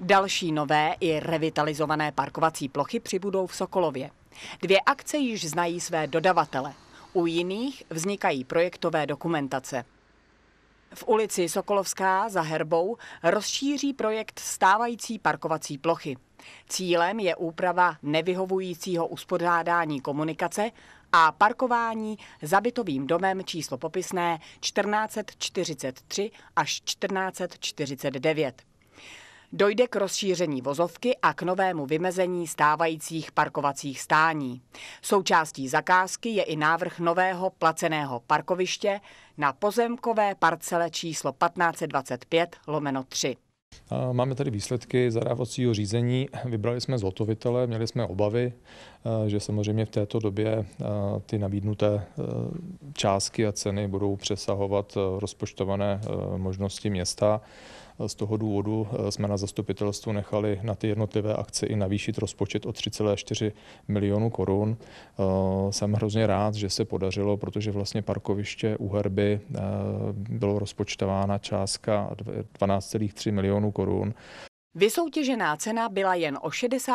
Další nové i revitalizované parkovací plochy přibudou v Sokolově. 2 akce již znají své dodavatele. U jiných vznikají projektové dokumentace. V ulici Sokolovská za Herbou rozšíří projekt stávající parkovací plochy. Cílem je úprava nevyhovujícího uspořádání komunikace a parkování za bytovým domem číslo popisné 1443 až 1449. Dojde k rozšíření vozovky a k novému vymezení stávajících parkovacích stání. Součástí zakázky je i návrh nového placeného parkoviště na pozemkové parcele číslo 1525/3. Máme tady výsledky zadávacího řízení. Vybrali jsme zhotovitele, měli jsme obavy, že samozřejmě v této době ty nabídnuté částky a ceny budou přesahovat rozpočtované možnosti města. Z toho důvodu jsme na zastupitelstvu nechali na ty jednotlivé akce i navýšit rozpočet o 3,4 milionu korun. Jsem hrozně rád, že se podařilo, protože vlastně parkoviště u Herby bylo rozpočtována částka 12,3 milionů korun. Vysoutěžená cena byla jen o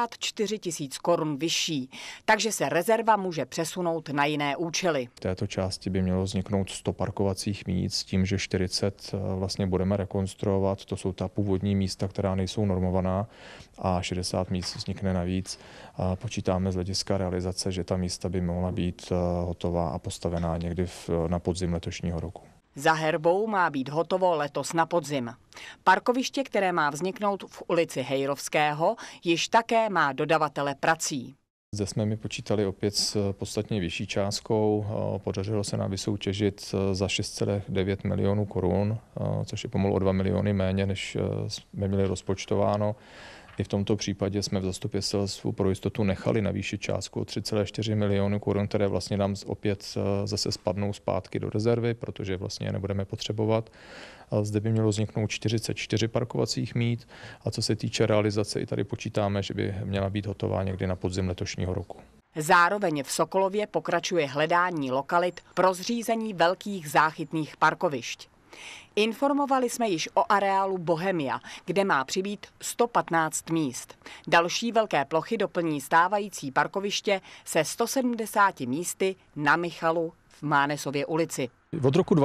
64 000 korun vyšší, takže se rezerva může přesunout na jiné účely. V této části by mělo vzniknout 100 parkovacích míst s tím, že 40 vlastně budeme rekonstruovat. To jsou ta původní místa, která nejsou normovaná, a 60 míst vznikne navíc. Počítáme z hlediska realizace, že ta místa by mohla být hotová a postavená někdy na podzim letošního roku. Za Herbou má být hotovo letos na podzim. Parkoviště, které má vzniknout v ulici Hejrovského, již také má dodavatele prací. Zde jsme mi počítali opět s podstatně vyšší částkou. Podařilo se nám vysoutěžit za 6,9 milionů korun, což je pomalu o 2 miliony méně, než jsme měli rozpočtováno. I v tomto případě jsme v zastupitelstvu pro jistotu nechali navýšit částku o 3,4 milionu korun, které vlastně nám opět zase spadnou zpátky do rezervy, protože vlastně je nebudeme potřebovat. Zde by mělo vzniknout 44 parkovacích míst a co se týče realizace, i tady počítáme, že by měla být hotová někdy na podzim letošního roku. Zároveň v Sokolově pokračuje hledání lokalit pro zřízení velkých záchytných parkovišť. Informovali jsme již o areálu Bohemia, kde má přibýt 115 míst. Další velké plochy doplní stávající parkoviště se 170 místy na Michalu v Mánesově ulici. Od roku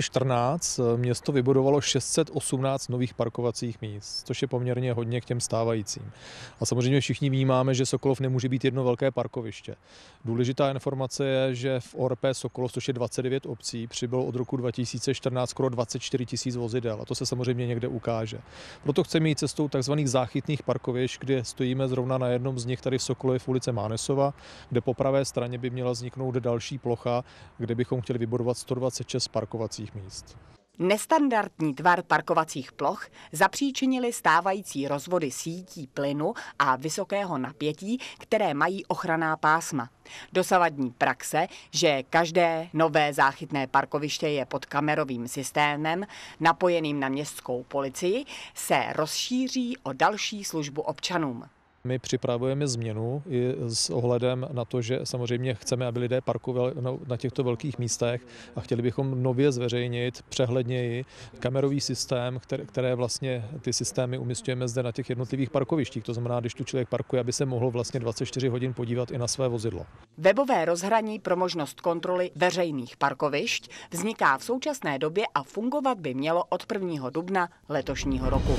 2014 město vybudovalo 618 nových parkovacích míst, což je poměrně hodně k těm stávajícím. A samozřejmě všichni vnímáme, že Sokolov nemůže být jedno velké parkoviště. Důležitá informace je, že v ORP Sokolov, což je 29 obcí, přibylo od roku 2014 skoro 24 000 vozidel a to se samozřejmě někde ukáže. Proto chceme jít cestou tzv. Záchytných parkovišť, kde stojíme zrovna na jednom z nich tady v Sokolově v ulici Mánesova, kde po pravé straně by měla vzniknout další plocha, kde bychom chtěli vybudovat 126 parkovacích míst. Nestandardní tvar parkovacích ploch zapříčinily stávající rozvody sítí plynu a vysokého napětí, které mají ochranná pásma. Dosavadní praxe, že každé nové záchytné parkoviště je pod kamerovým systémem napojeným na městskou policii, se rozšíří o další službu občanům. My připravujeme změnu i s ohledem na to, že samozřejmě chceme, aby lidé parkovali na těchto velkých místech a chtěli bychom nově zveřejnit přehledněji kamerový systém, které vlastně ty systémy umísťujeme zde na těch jednotlivých parkovištích. To znamená, když tu člověk parkuje, aby se mohl vlastně 24 hodin podívat i na své vozidlo. Webové rozhraní pro možnost kontroly veřejných parkovišť vzniká v současné době a fungovat by mělo od 1. dubna letošního roku.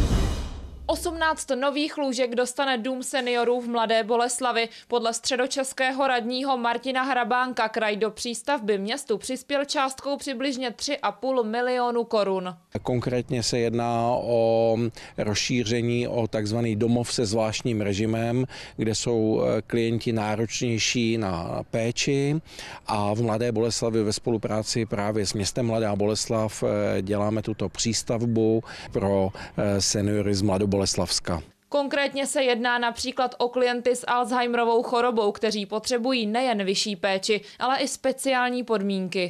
18 nových lůžek dostane Dům seniorů v Mladé Boleslavi. Podle středočeského radního Martina Hrabánka kraj do přístavby městu přispěl částkou přibližně 3,5 milionu korun. Konkrétně se jedná o rozšíření o takzvaný domov se zvláštním režimem, kde jsou klienti náročnější na péči, a v Mladé Boleslavi ve spolupráci právě s městem Mladá Boleslav děláme tuto přístavbu pro seniory z Mladoboleslavska. Konkrétně se jedná například o klienty s Alzheimerovou chorobou, kteří potřebují nejen vyšší péči, ale i speciální podmínky.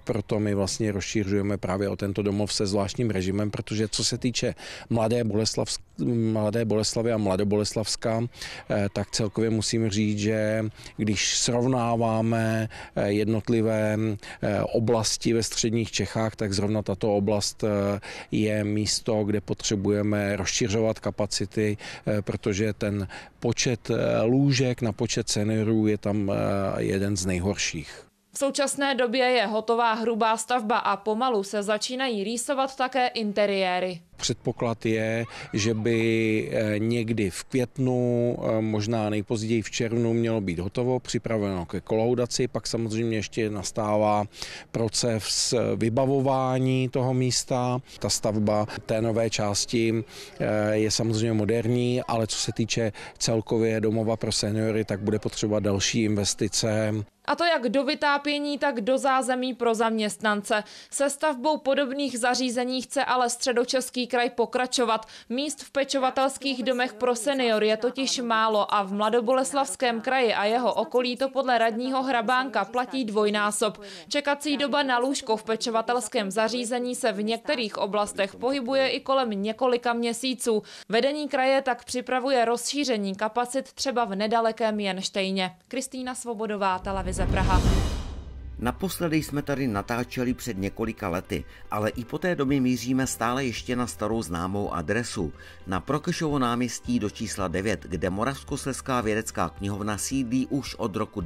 proto my vlastně rozšířujeme právě o tento domov se zvláštním režimem, protože co se týče Mladé Boleslavi a Mladoboleslavska, tak celkově musím říct, že když srovnáváme jednotlivé oblasti ve středních Čechách, tak zrovna tato oblast je místo, kde potřebujeme rozšiřovat kapacity, protože ten počet lůžek na počet seniorů je tam jeden z nejhorších. V současné době je hotová hrubá stavba a pomalu se začínají rýsovat také interiéry. Předpoklad je, že by někdy v květnu, možná nejpozději v červnu mělo být hotovo, připraveno ke kolaudaci, pak samozřejmě ještě nastává proces vybavování toho místa. Ta stavba té nové části je samozřejmě moderní, ale co se týče celkově domova pro seniory, tak bude potřeba další investice. A to jak do vytápění, tak do zázemí pro zaměstnance. Se stavbou podobných zařízení chce ale Středočeský kraj pokračovat. Míst v pečovatelských domech pro seniory je totiž málo a v Mladoboleslavském kraji a jeho okolí to podle radního Hrabánka platí dvojnásob. Čekací doba na lůžko v pečovatelském zařízení se v některých oblastech pohybuje i kolem několika měsíců. Vedení kraje tak připravuje rozšíření kapacit třeba v nedalekém Jenštejně. Kristýna Svobodová, televize Praha. Naposledy jsme tady natáčeli před několika lety, ale i po té době míříme stále ještě na starou známou adresu. Na Prokešovo náměstí do čísla 9, kde Moravskoslezská vědecká knihovna sídlí už od roku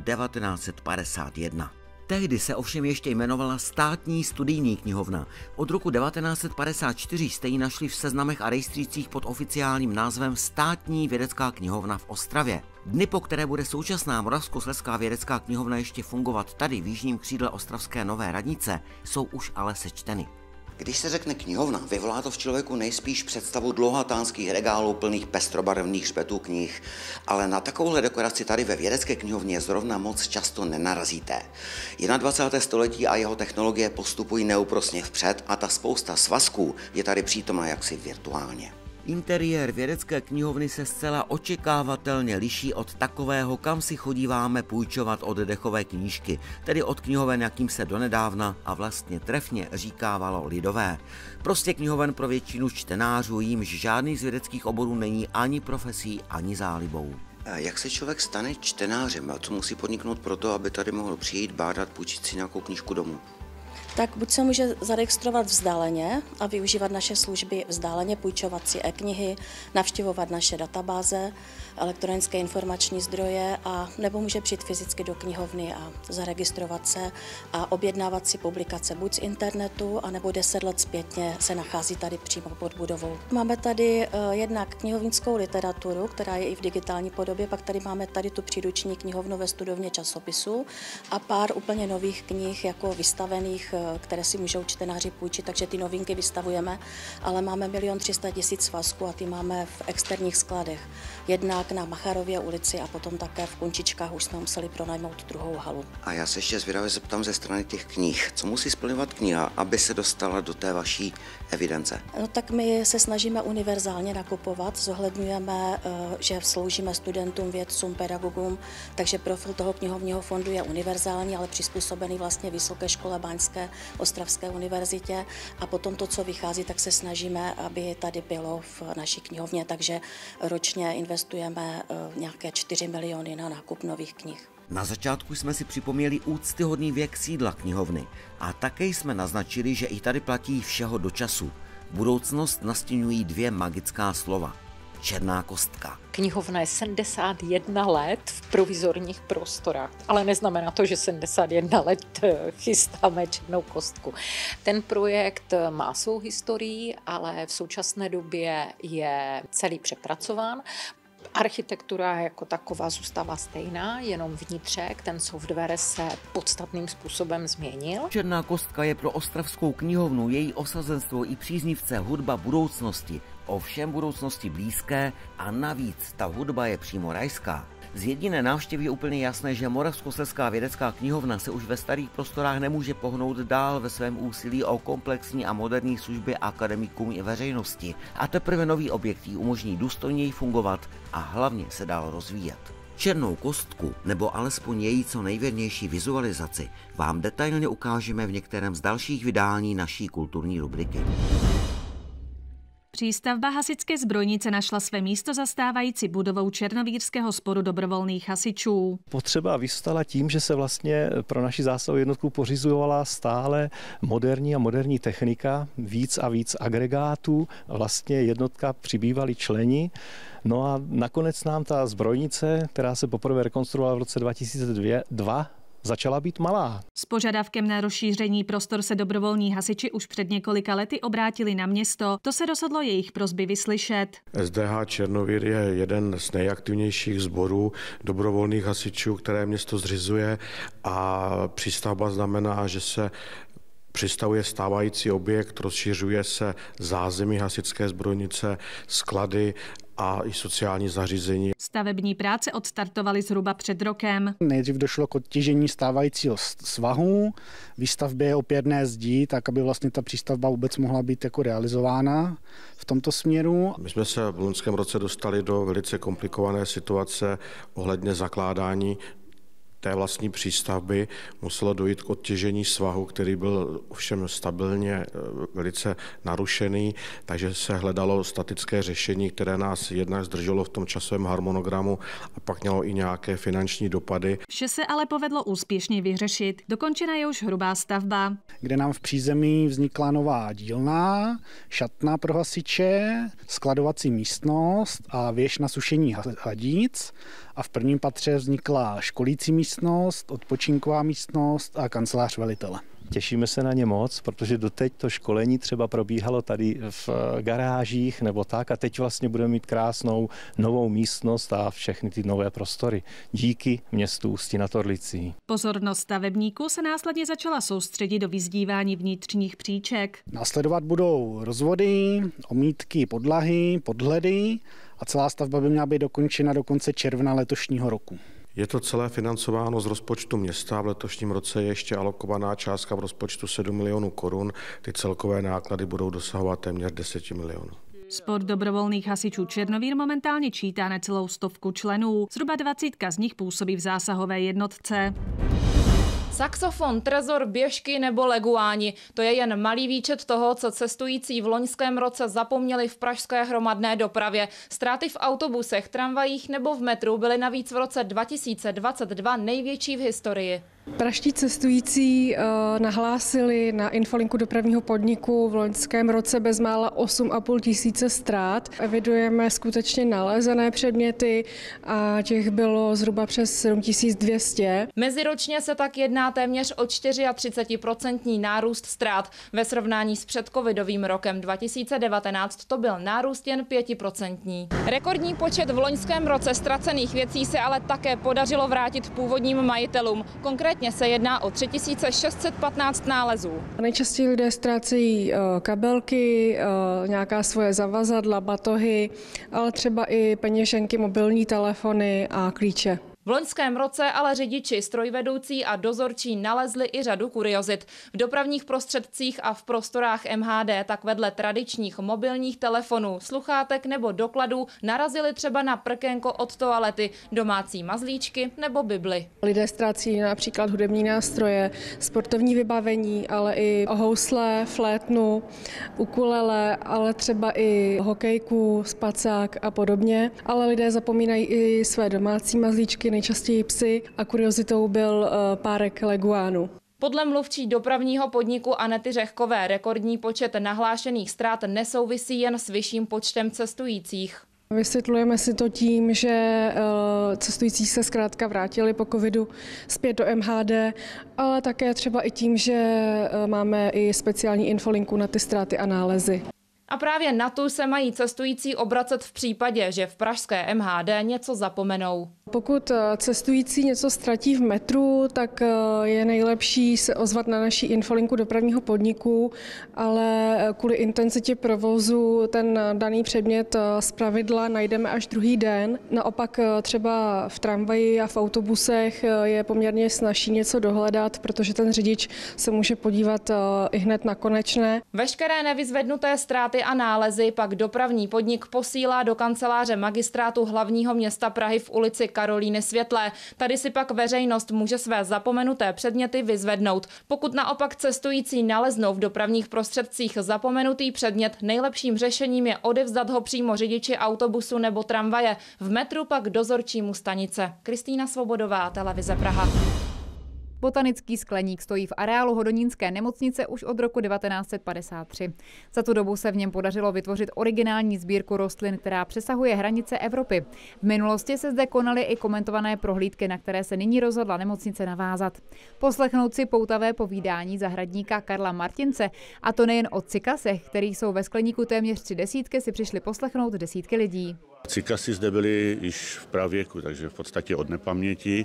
1951. Tehdy se ovšem ještě jmenovala Státní studijní knihovna. Od roku 1954 jste ji našli v seznamech a rejstřících pod oficiálním názvem Státní vědecká knihovna v Ostravě. Dny, po které bude současná Moravskoslezská vědecká knihovna ještě fungovat tady v jižním křídle ostravské Nové radnice, jsou už ale sečteny. Když se řekne knihovna, vyvolá to v člověku nejspíš představu dlouhatánských regálů plných pestrobarevných hřbetů knih, ale na takovouhle dekoraci tady ve vědecké knihovně zrovna moc často nenarazíte. 21. století a jeho technologie postupují neúprosně vpřed a ta spousta svazků je tady přítomna jaksi virtuálně. Interiér vědecké knihovny se zcela očekávatelně liší od takového, kam si chodíváme půjčovat oddechové knížky, tedy od knihoven, jakým se donedávna a vlastně trefně říkávalo lidové. Prostě knihoven pro většinu čtenářů, jímž žádný z vědeckých oborů není ani profesí, ani zálibou. Jak se člověk stane čtenářem a co musí podniknout pro to, aby tady mohl přijít, bádat, půjčit si nějakou knížku domů? Tak buď se může zaregistrovat vzdáleně a využívat naše služby vzdáleně, půjčovat si e-knihy, navštěvovat naše databáze, elektronické informační zdroje, a nebo může přijít fyzicky do knihovny a zaregistrovat se a objednávat si publikace buď z internetu, anebo 10 let zpětně se nachází tady přímo pod budovou. Máme tady jednak knihovnickou literaturu, která je i v digitální podobě, pak tady máme tady tu příruční knihovnu ve studovně časopisu a pár úplně nových knih jako vystavených, které si můžou čtenáři půjčit, takže ty novinky vystavujeme, ale máme 1 300 000 svazků a ty máme v externích skladech. Jednak na Macharově ulici a potom také v Kunčičkách už jsme museli pronajmout druhou halu. A já se ještě zvědavě zeptám ze strany těch knih. Co musí splňovat kniha, aby se dostala do té vaší evidence? No tak my se snažíme univerzálně nakupovat, zohledňujeme, že sloužíme studentům, vědcům, pedagogům, takže profil toho knihovního fondu je univerzální, ale přizpůsobený vlastně Vysoké škole báňské, Ostravské univerzitě, a potom to, co vychází, tak se snažíme, aby tady bylo v naší knihovně, takže ročně investujeme nějaké 4 miliony na nákup nových knih. Na začátku jsme si připomněli úctyhodný věk sídla knihovny a také jsme naznačili, že i tady platí všeho do času. Budoucnost nastěňují 2 magická slova. Černá kostka. Knihovna je 71 let v provizorních prostorách, ale neznamená to, že 71 let chystáme černou kostku. Ten projekt má svou historii, ale v současné době je celý přepracován. Architektura jako taková zůstává stejná, jenom vnitřek, ten software se podstatným způsobem změnil. Černá kostka je pro ostravskou knihovnu, její osazenstvo i příznivce hudba budoucnosti, ovšem budoucnosti blízké, a navíc ta hudba je přímo rajská. Z jediné návštěvy je úplně jasné, že Moravskoslezská vědecká knihovna se už ve starých prostorách nemůže pohnout dál ve svém úsilí o komplexní a moderní služby akademikům i veřejnosti. A teprve nový objekt jí umožní důstojněji fungovat a hlavně se dál rozvíjet. Černou kostku, nebo alespoň její co nejvěrnější vizualizaci, vám detailně ukážeme v některém z dalších vydání naší kulturní rubriky. Přístavba hasičské zbrojnice našla své místo za stávající budovou Černovýrského sboru dobrovolných hasičů. Potřeba vystala tím, že se vlastně pro naši zásahovou jednotku pořizovala stále moderní technika, víc a víc agregátů. Vlastně jednotka přibývali členi. No a nakonec nám ta zbrojnice, která se poprvé rekonstruovala v roce 2002, začala být malá. S požadavkem na rozšíření prostor se dobrovolní hasiči už před několika lety obrátili na město. To se rozhodlo jejich prosby vyslyšet. SDH Černovír je jeden z nejaktivnějších sborů dobrovolných hasičů, které město zřizuje, a přístavba znamená, že se přistavuje stávající objekt, rozšiřuje se zázemí hasičské zbrojnice, sklady a i sociální zařízení. Stavební práce odstartovaly zhruba před rokem. Nejdřív došlo k odtěžení stávajícího svahu, výstavbě opěrné zdi, tak aby vlastně ta přístavba vůbec mohla být jako realizována v tomto směru. My jsme se v loňském roce dostali do velice komplikované situace ohledně zakládání té vlastní přístavby. Muselo dojít k odtěžení svahu, který byl ovšem stabilně velice narušený, takže se hledalo statické řešení, které nás jednak zdrželo v tom časovém harmonogramu a pak mělo i nějaké finanční dopady. Vše se ale povedlo úspěšně vyřešit. Dokončena je už hrubá stavba, kde nám v přízemí vznikla nová dílna, šatna pro hasiče, skladovací místnost a věž na sušení hadíc. A v prvním patře vznikla školící místnost, odpočinková místnost a kancelář velitele. Těšíme se na ně moc, protože doteď to školení třeba probíhalo tady v garážích nebo tak, a teď vlastně budeme mít krásnou novou místnost a všechny ty nové prostory. Díky městu Ústí nad Orlicí. Pozornost stavebníků se následně začala soustředit do vyzdívání vnitřních příček. Následovat budou rozvody, omítky podlahy, podhledy a celá stavba by měla být dokončena do konce června letošního roku. Je to celé financováno z rozpočtu města. V letošním roce je ještě alokovaná částka v rozpočtu 7 milionů korun. Ty celkové náklady budou dosahovat téměř 10 milionů. Sport dobrovolných hasičů Černovír momentálně čítá necelou 100 členů. Zhruba 20 z nich působí v zásahové jednotce. Saxofon, trezor, běžky nebo leguáni. To je jen malý výčet toho, co cestující v loňském roce zapomněli v pražské hromadné dopravě. Ztráty v autobusech, tramvajích nebo v metru byly navíc v roce 2022 největší v historii. Pražští cestující nahlásili na infolinku dopravního podniku v loňském roce bezmála 8,5 tisíce ztrát. Evidujeme skutečně nalezené předměty a těch bylo zhruba přes 7200. Meziročně se tak jedná téměř o 34% nárůst ztrát. Ve srovnání s předcovidovým rokem 2019 to byl nárůst jen 5%. Rekordní počet v loňském roce ztracených věcí se ale také podařilo vrátit původním majitelům. Konkrétně se jedná o 3615 nálezů. Nejčastěji lidé ztrácejí kabelky, nějaká svoje zavazadla, batohy, ale třeba i peněženky, mobilní telefony a klíče. V loňském roce ale řidiči, strojvedoucí a dozorčí nalezli i řadu kuriozit. V dopravních prostředcích a v prostorách MHD tak vedle tradičních mobilních telefonů, sluchátek nebo dokladů narazili třeba na prkénko od toalety, domácí mazlíčky nebo bibli. Lidé ztrácí například hudební nástroje, sportovní vybavení, ale i housle, flétnu, ukulele, ale třeba i hokejku, spacák a podobně. Ale lidé zapomínají i své domácí mazlíčky, nejčastěji psy, a kuriozitou byl párek leguánů. Podle mluvčí dopravního podniku Anety Řehkové rekordní počet nahlášených ztrát nesouvisí jen s vyšším počtem cestujících. Vysvětlujeme si to tím, že cestující se zkrátka vrátili po covidu zpět do MHD, ale také třeba i tím, že máme i speciální infolinku na ty ztráty a nálezy. A právě na tu se mají cestující obracet v případě, že v pražské MHD něco zapomenou. Pokud cestující něco ztratí v metru, tak je nejlepší se ozvat na naší infolinku dopravního podniku, ale kvůli intenzitě provozu ten daný předmět zpravidla najdeme až druhý den. Naopak třeba v tramvaji a v autobusech je poměrně snazší něco dohledat, protože ten řidič se může podívat i hned na konečné. Veškeré nevyzvednuté ztráty a nálezy pak dopravní podnik posílá do kanceláře magistrátu hlavního města Prahy v ulici Karolíny Světlé. Tady si pak veřejnost může své zapomenuté předměty vyzvednout. Pokud naopak cestující naleznou v dopravních prostředcích zapomenutý předmět, nejlepším řešením je odevzdat ho přímo řidiči autobusu nebo tramvaje. V metru pak dozorčímu stanice. Kristýna Svobodová, Televize Praha. Botanický skleník stojí v areálu Hodonínské nemocnice už od roku 1953. Za tu dobu se v něm podařilo vytvořit originální sbírku rostlin, která přesahuje hranice Evropy. V minulosti se zde konaly i komentované prohlídky, na které se nyní rozhodla nemocnice navázat. Poslechnout si poutavé povídání zahradníka Karla Martince, a to nejen o cikasech, kterých jsou ve skleníku téměř 30, si přišli poslechnout desítky lidí. Cikasy zde byly již v pravěku, takže v podstatě od nepaměti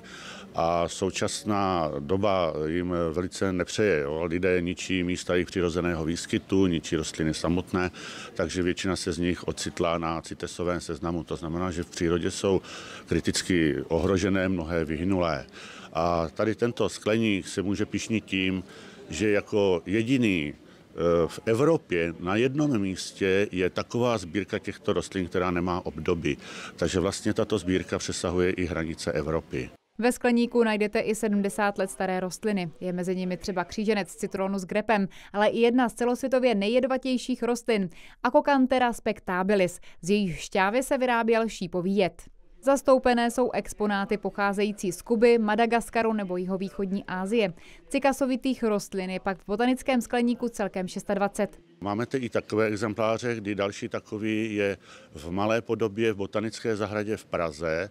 a současná doba jim velice nepřeje. Jo. Lidé ničí místa jejich přirozeného výskytu, ničí rostliny samotné, takže většina se z nich ocitla na CITESovém seznamu. To znamená, že v přírodě jsou kriticky ohrožené, mnohé vyhynulé. A tady tento skleník se může pyšnit tím, že jako jediný v Evropě na jednom místě je taková sbírka těchto rostlin, která nemá obdoby. Takže vlastně tato sbírka přesahuje i hranice Evropy. Ve skleníku najdete i 70 let staré rostliny. Je mezi nimi třeba kříženec citronus grepem, ale i jedna z celosvětově nejjedovatějších rostlin, Acocanthera spectabilis. Z jejich šťávy se vyráběl šípový jed. Zastoupené jsou exponáty pocházející z Kuby, Madagaskaru nebo jihovýchodní Asie. Cikasovitých rostlin je pak v botanickém skleníku celkem 26. Máme i takové exempláře, kdy další takový je v malé podobě v botanické zahradě v Praze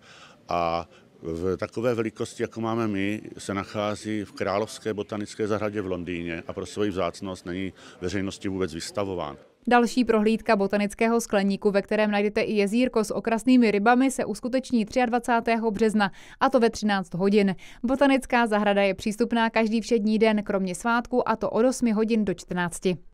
a v takové velikosti, jako máme my, se nachází v Královské botanické zahradě v Londýně a pro svoji vzácnost není veřejnosti vůbec vystavován. Další prohlídka botanického skleníku, ve kterém najdete i jezírko s okrasnými rybami, se uskuteční 23. března, a to ve 13 hodin. Botanická zahrada je přístupná každý všední den, kromě svátku, a to od 8 hodin do 14.